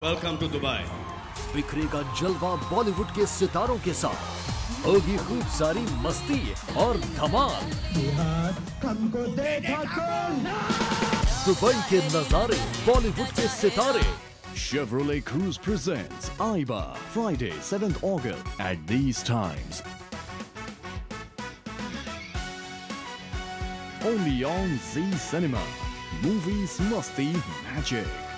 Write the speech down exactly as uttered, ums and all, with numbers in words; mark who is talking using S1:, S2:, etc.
S1: Welcome to Dubai.
S2: बिखरेगा जलवा बॉलीवुड के सितारों के साथ, होगी खूब सारी मस्ती और धमाल। दुबई के नजारे, बॉलीवुड के सितारे।
S3: Chevrolet Cruise presents A I B A, Friday, seventh August at these times. Only on Z Cinema. Movies Masti Magic.